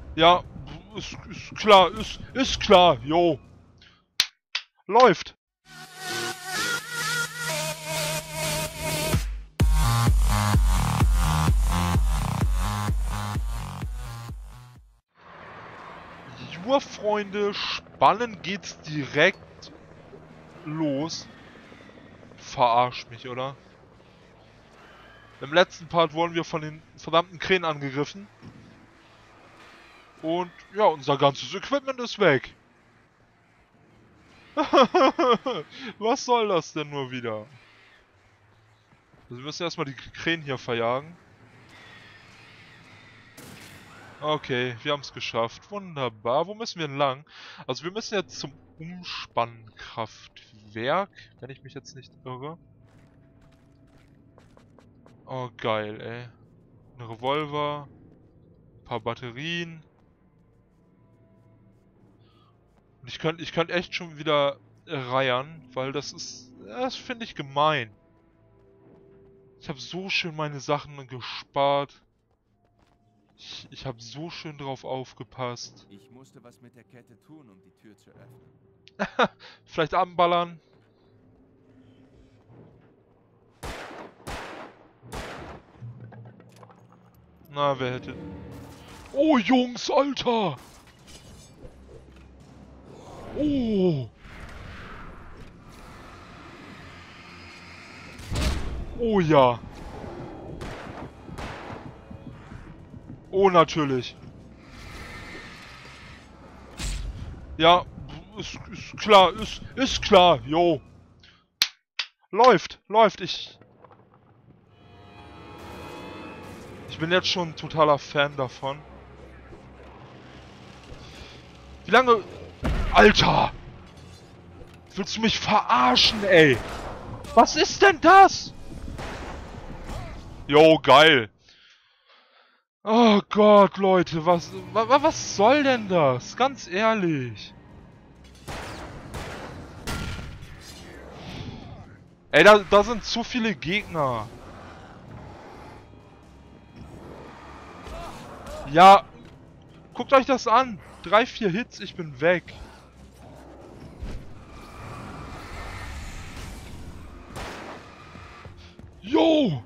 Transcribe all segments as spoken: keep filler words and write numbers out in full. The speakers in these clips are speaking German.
Ja, ist, ist klar, ist, ist klar, jo. Läuft. Jua, Freunde, spannend geht's direkt los. Verarsch mich, oder? Im letzten Part wurden wir von den verdammten Krähen angegriffen. Und ja, unser ganzes Equipment ist weg. Was soll das denn nur wieder? Also wir müssen erstmal die Krähen hier verjagen. Okay, wir haben es geschafft. Wunderbar. Wo müssen wir denn lang? Also wir müssen jetzt zum Umspannkraftwerk, wenn ich mich jetzt nicht irre. Oh, geil, ey. Ein Revolver. Ein paar Batterien. Und ich könnte ich könnt echt schon wieder reiern, weil das ist... Das finde ich gemein. Ich habe so schön meine Sachen gespart. Ich, ich habe so schön drauf aufgepasst. Ich musste was mit der Kette tun, um die Tür zu öffnen. Vielleicht anballern. Na, wer hätte... Oh, Jungs, Alter! Oh! Oh ja! Oh, natürlich. Ja, ist, ist klar, ist, ist klar, jo. Läuft, läuft, ich... Ich bin jetzt schon ein totaler Fan davon. Wie lange... Alter! Willst du mich verarschen, ey? Was ist denn das? Jo, geil. Oh Gott, Leute, was, wa, was soll denn das? Ganz ehrlich. Ey, da, da sind zu viele Gegner. Ja, guckt euch das an. Drei, vier Hits, ich bin weg. Jo!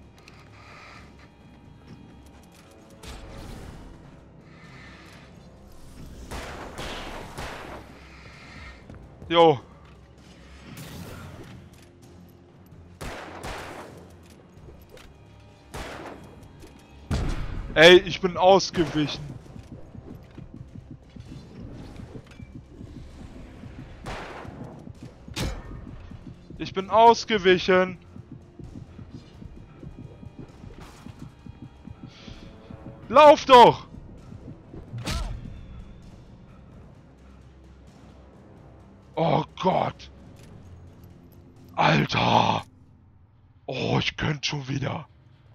Jo. Ey, ich bin ausgewichen. Ich bin ausgewichen. Lauf doch! Oh Gott. Alter. Oh, ich könnte schon wieder.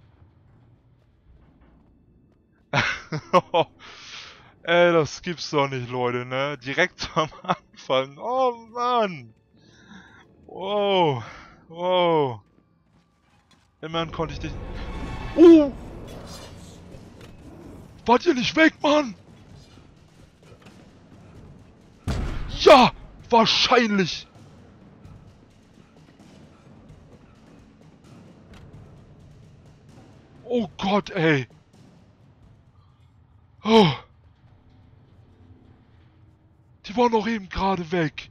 Ey, das gibt's doch nicht, Leute, ne? Direkt am Anfang. Oh, Mann. Wow. Wow. Immerhin konnte ich dich... Oh! Wart ihr nicht weg, Mann? Ja! Wahrscheinlich! Oh Gott, ey! Oh! Die waren doch eben gerade weg.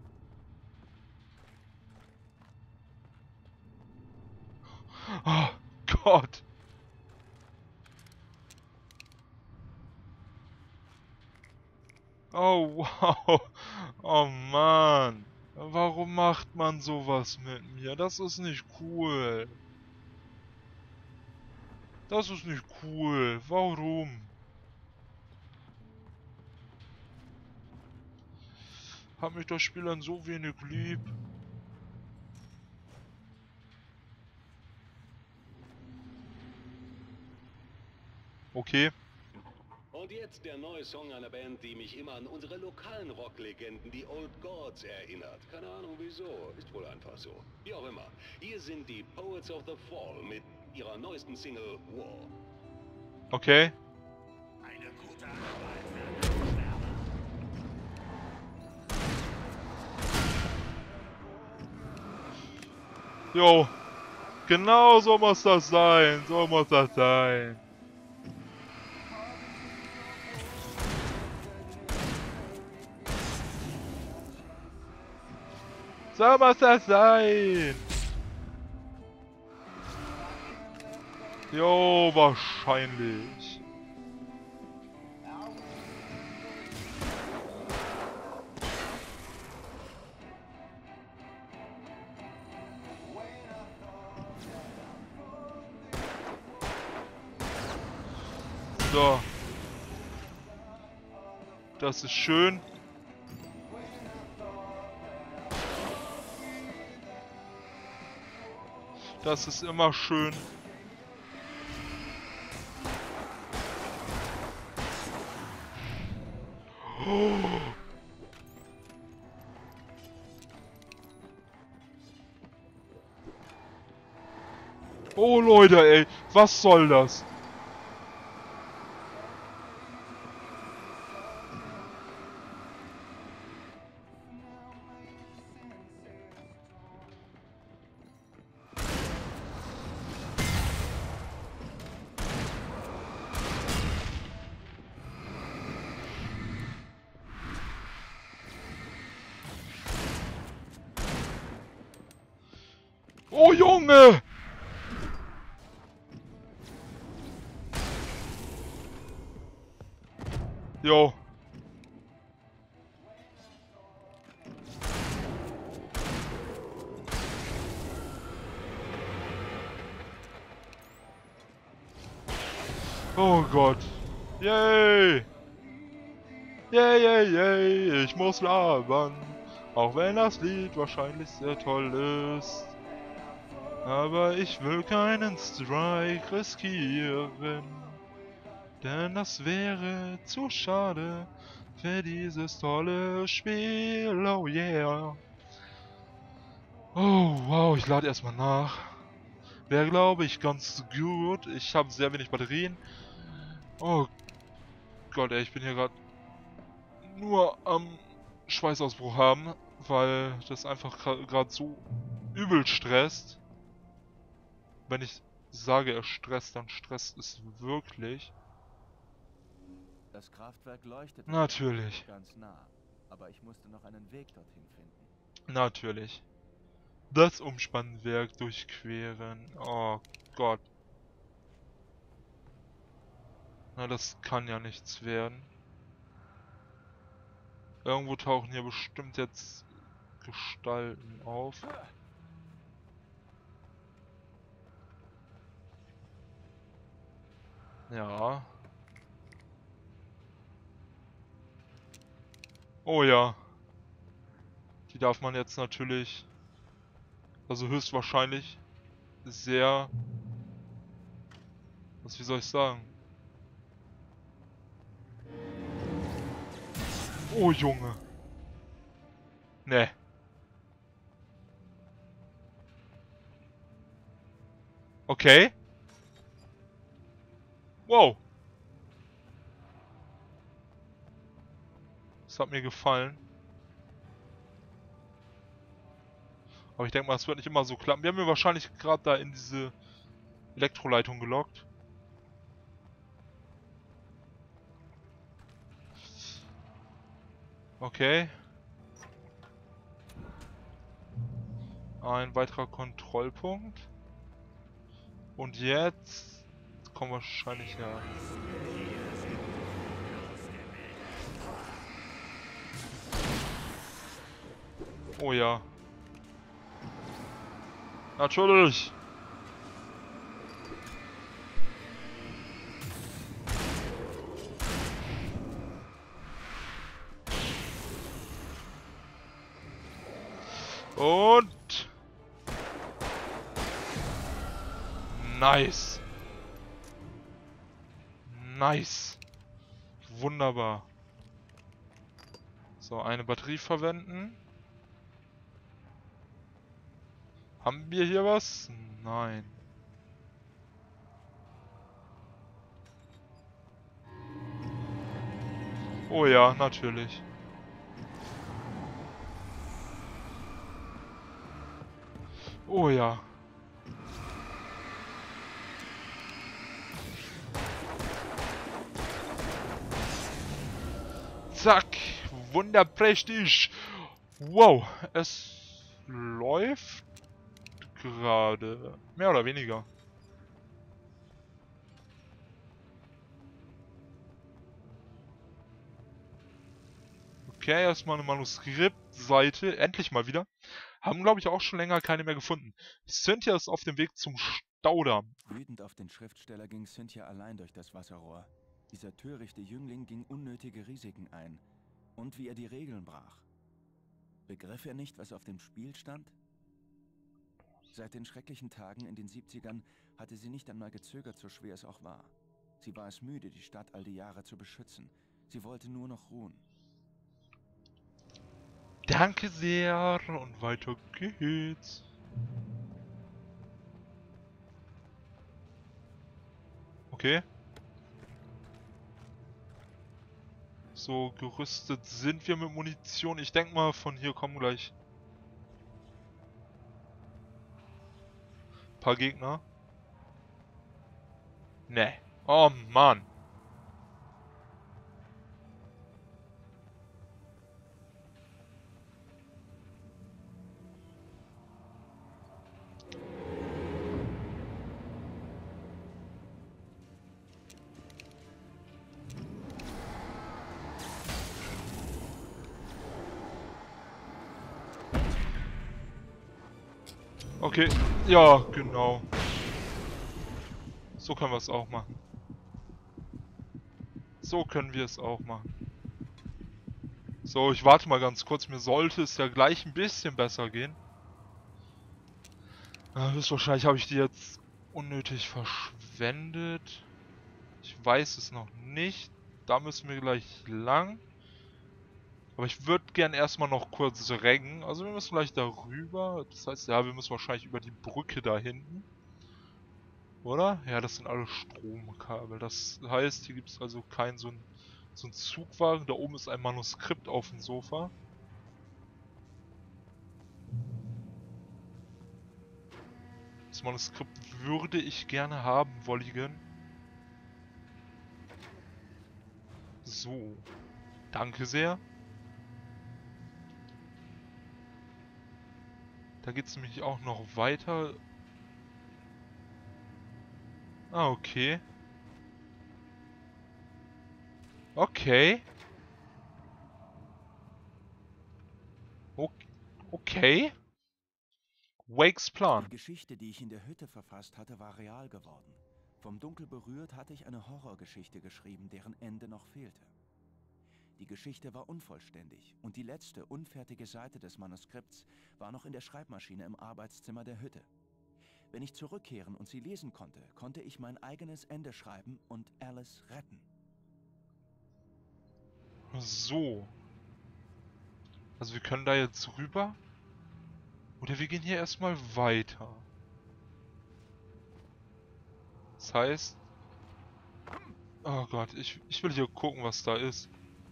Oh Gott. Oh wow. Oh Mann. Warum macht man sowas mit mir? Das ist nicht cool. Das ist nicht cool. Warum? Hat mich das Spiel dann so wenig lieb? Okay. Und jetzt der neue Song einer Band, die mich immer an unsere lokalen Rocklegenden, die Old Gods, erinnert. Keine Ahnung wieso, ist wohl einfach so. Wie auch immer. Hier sind die Poets of the Fall mit ihrer neuesten Single War. Okay. Eine gute Arbeit. Jo. Genau so muss das sein. So muss das sein. So muss das sein. Jo, wahrscheinlich. So. Das ist schön. Das ist immer schön. Oh. Oh Leute, ey, was soll das? Oh Junge! Jo. Oh Gott. Yay! Yay, yay, yay, ich muss labern. Auch wenn das Lied wahrscheinlich sehr toll ist. Aber ich will keinen Strike riskieren. Denn das wäre zu schade für dieses tolle Spiel. Oh yeah. Oh wow, ich lade erstmal nach. Wäre glaube ich ganz gut. Ich habe sehr wenig Batterien. Oh Gott, ey, ich bin hier gerade nur am Schweißausbruch haben, weil das einfach gerade so übel stresst. Wenn ich sage, er stresst, dann stresst es wirklich. Das Kraftwerk leuchtet Natürlich. ganz nah, aber ich musste noch einen Weg dorthin finden. Natürlich. Das Umspannwerk durchqueren. Oh Gott. Na, das kann ja nichts werden. Irgendwo tauchen hier bestimmt jetzt Gestalten auf. Ja. Oh ja. Die darf man jetzt natürlich, also höchstwahrscheinlich, sehr, was, wie soll ich sagen? Oh Junge. Ne. Okay. Wow. Das hat mir gefallen. Aber ich denke mal, es wird nicht immer so klappen. Wir haben mir wahrscheinlich gerade da in diese Elektroleitung gelockt. Okay. Ein weiterer Kontrollpunkt. Und jetzt kommen wir wahrscheinlich ja. Oh ja. Natürlich. Und nice. Nice. Wunderbar. So, eine Batterie verwenden. Haben wir hier was? Nein. Oh ja, natürlich. Oh ja. Zack. Wunderprächtig. Wow. Es läuft gerade. Mehr oder weniger. Okay, erstmal eine Manuskriptseite. Endlich mal wieder. Haben, glaube ich, auch schon länger keine mehr gefunden. Cynthia ist auf dem Weg zum Staudamm. Wütend auf den Schriftsteller ging Cynthia allein durch das Wasserrohr. Dieser törichte Jüngling ging unnötige Risiken ein. Und wie er die Regeln brach. Begriff er nicht, was auf dem Spiel stand? Seit den schrecklichen Tagen in den siebzigern hatte sie nicht einmal gezögert, so schwer es auch war. Sie war es müde, die Stadt all die Jahre zu beschützen. Sie wollte nur noch ruhen. Danke sehr. Und weiter geht's. Okay. So, gerüstet sind wir mit Munition. Ich denke mal, von hier kommen gleich ein paar Gegner. Ne. Oh Mann. Okay, ja, genau. So können wir es auch machen. So können wir es auch machen. So, ich warte mal ganz kurz. Mir sollte es ja gleich ein bisschen besser gehen. Ah, höchstwahrscheinlich habe ich die jetzt unnötig verschwendet. Ich weiß es noch nicht. Da müssen wir gleich lang. Aber ich würde gern erstmal noch kurz reggen. Also wir müssen gleich darüber. Das heißt, ja, wir müssen wahrscheinlich über die Brücke da hinten. Oder? Ja, das sind alle Stromkabel. Das heißt, hier gibt es also keinen so einen so einen Zugwagen. Da oben ist ein Manuskript auf dem Sofa. Das Manuskript würde ich gerne haben wollen. So. Danke sehr. Da geht es nämlich auch noch weiter. Ah, okay. Okay. Okay. Wakes Plan. Die Geschichte, die ich in der Hütte verfasst hatte, war real geworden. Vom Dunkel berührt hatte ich eine Horrorgeschichte geschrieben, deren Ende noch fehlte. Die Geschichte war unvollständig und die letzte, unfertige Seite des Manuskripts war noch in der Schreibmaschine im Arbeitszimmer der Hütte. Wenn ich zurückkehren und sie lesen konnte, konnte ich mein eigenes Ende schreiben und Alice retten. So. Also wir können da jetzt rüber. Oder wir gehen hier erstmal weiter. Das heißt... Oh Gott, ich, ich will hier gucken, was da ist.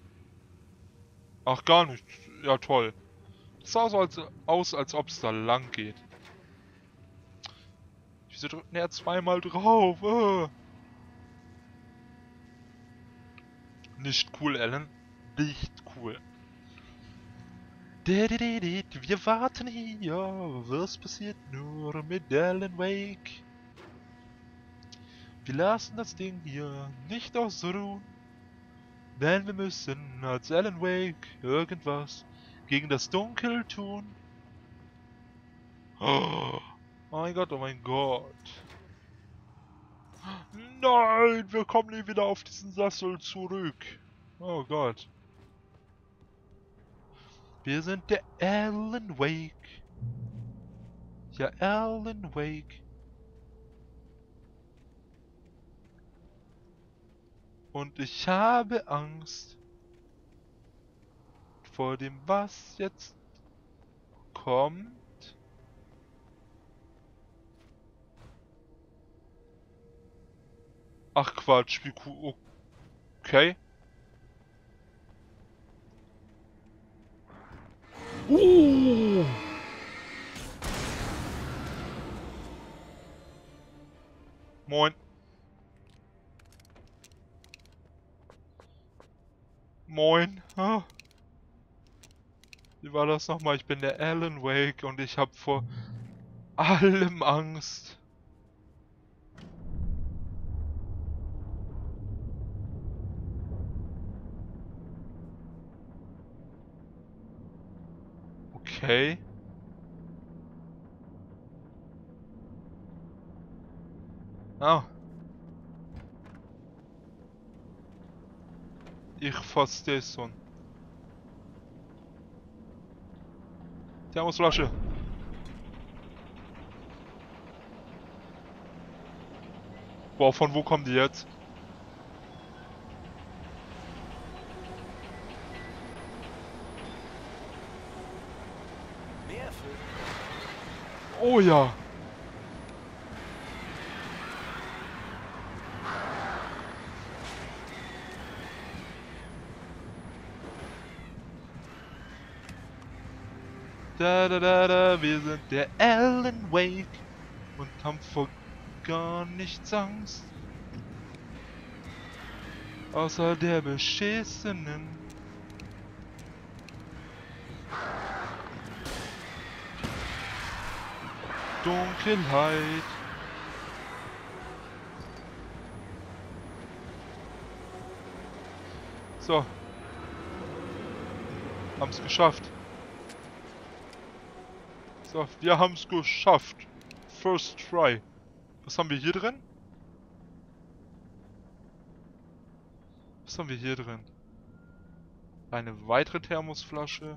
Ach, gar nicht. Ja, toll. Das sah so als, aus, als ob es da lang geht. Wieso drückt er zweimal drauf? Äh. Nicht cool, Alan. Nicht cool. Wir warten hier. Was passiert nur mit Alan Wake? Wir lassen das Ding hier nicht ausruhen. Denn wir müssen als Alan Wake irgendwas gegen das Dunkel tun. Oh mein Gott, oh mein Gott. Nein, wir kommen nie wieder auf diesen Sessel zurück. Oh Gott. Wir sind der Alan Wake. Ja, Alan Wake. Und ich habe Angst vor dem, was jetzt kommt. Ach Quatsch, wie cool. Okay. Uh. Moin. Moin. Ha? Wie war das nochmal? Ich bin der Alan Wake und ich habe vor allem Angst. Okay. Ah. Ich verstehe schon. Thermosflasche. Boah, von wo kommen die jetzt? Oh ja. Da da da da, wir sind der Alan Wake und haben vor gar nichts Angst. Außer der beschissenen. Dunkelheit. So. Haben's geschafft. So, wir haben's geschafft. First try. Was haben wir hier drin? Was haben wir hier drin? Eine weitere Thermosflasche.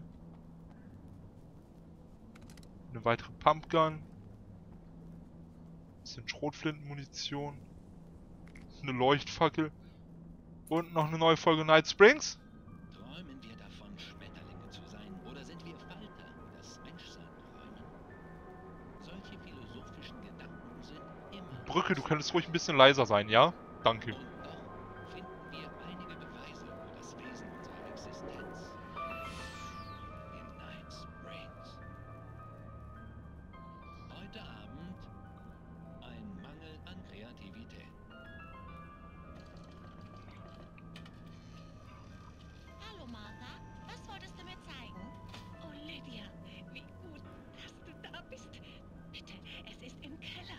Eine weitere Pumpgun. Bisschen Schrotflintenmunition. Eine Leuchtfackel. Und noch eine neue Folge Night Springs. Träumen wir davon, Schmetterlinge zu sein, oder sind wir Falter, die das Menschsein träumen? Solche philosophischen Gedanken sind immer... Brücke, du könntest ruhig ein bisschen leiser sein, ja? Danke. Und doch finden wir einige Beweise für das Wesen unserer Existenz. In Night Springs. Heute Abend ein Mangel an Kreativität. Hallo Martha, was wolltest du mir zeigen? Oh Lydia, wie gut, dass du da bist. Bitte, es ist im Keller.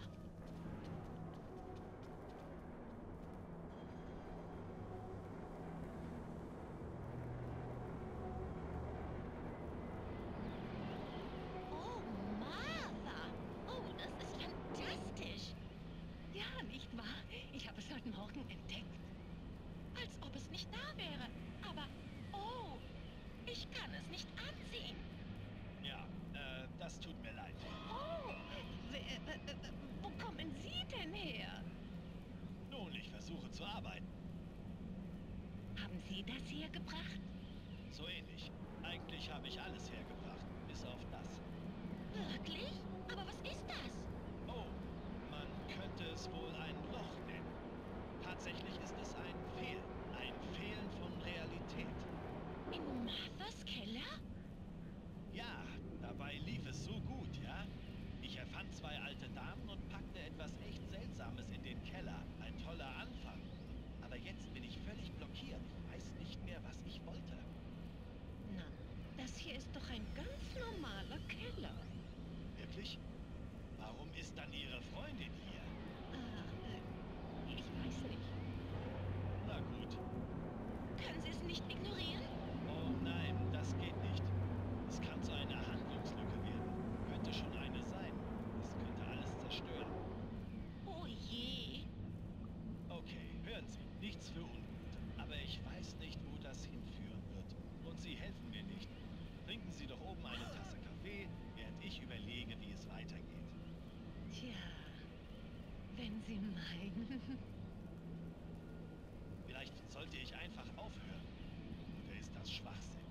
Oh Martha, oh, das ist fantastisch. Ja, nicht wahr? Ich habe es heute Morgen entdeckt. Als ob es nicht da wäre. Aber, oh, ich kann es nicht ansehen. Ja, äh, das tut mir leid. Oh, wer, äh, äh, wo kommen Sie denn her? Nun, ich versuche zu arbeiten. Haben Sie das hier gebracht? So ähnlich. Eigentlich habe ich alles hergebracht, bis auf das. Wirklich? Aber was ist das? Oh, man könnte es wohl ein Loch nennen. Tatsächlich ist es ein Fehl. Ein Fehlen von Realität. In Marthas Keller? Ja, dabei lief es so gut, ja? Ich erfand zwei alte Damen und packte etwas echt Seltsames in den Keller. Ein toller Anfang. Aber jetzt bin ich völlig blockiert. Weiß nicht mehr, was ich wollte. Na, das hier ist doch ein ganz normaler Keller. Wirklich? Warum ist dann Ihre Freundin hier? Ah, äh, ich weiß nicht. Na gut. Können Sie es nicht ignorieren? Oh nein, das geht nicht. Es kann zu einer Handlungslücke werden. Könnte schon eine sein. Es könnte alles zerstören. Oh je. Okay, hören Sie, nichts für ungut. Aber ich weiß nicht, wo das hinführen wird. Und Sie helfen mir nicht. Trinken Sie doch oben eine Tasse Kaffee, während ich überlege, wie es weitergeht. Tja, wenn Sie meinen. Vielleicht sollte ich einfach aufhören. Oder ist das Schwachsinn?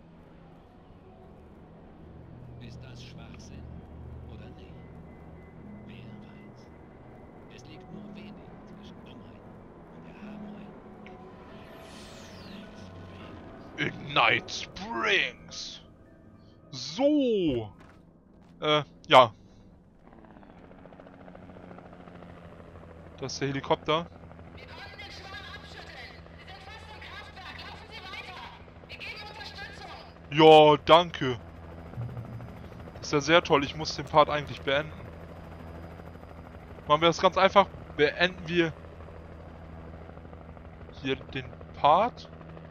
Ist das Schwachsinn oder nicht? Wer weiß. Es liegt nur wenig zwischen Dummheit und Erhabenheit. In Night Springs. So. Äh, ja. Das ist der Helikopter. Wir konnten den Schwarm abschütteln. Wir sind fast im Kraftwerk. Laufen Sie weiter. Ja, danke. Das ist ja sehr toll. Ich muss den Part eigentlich beenden. Machen wir das ganz einfach. Beenden wir hier den Part.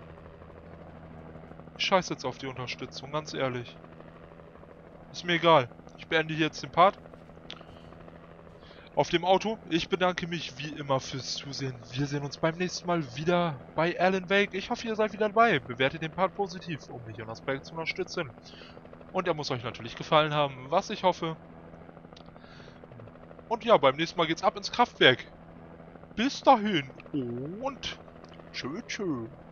Ich scheiße jetzt auf die Unterstützung, ganz ehrlich. Ist mir egal. Ich beende jetzt den Part. Auf dem Auto. Ich bedanke mich wie immer fürs Zusehen. Wir sehen uns beim nächsten Mal wieder bei Alan Wake. Ich hoffe, ihr seid wieder dabei. Bewertet den Part positiv, um mich und das Projekt zu unterstützen. Und er muss euch natürlich gefallen haben, was ich hoffe. Und ja, beim nächsten Mal geht's ab ins Kraftwerk. Bis dahin und tschö tschö.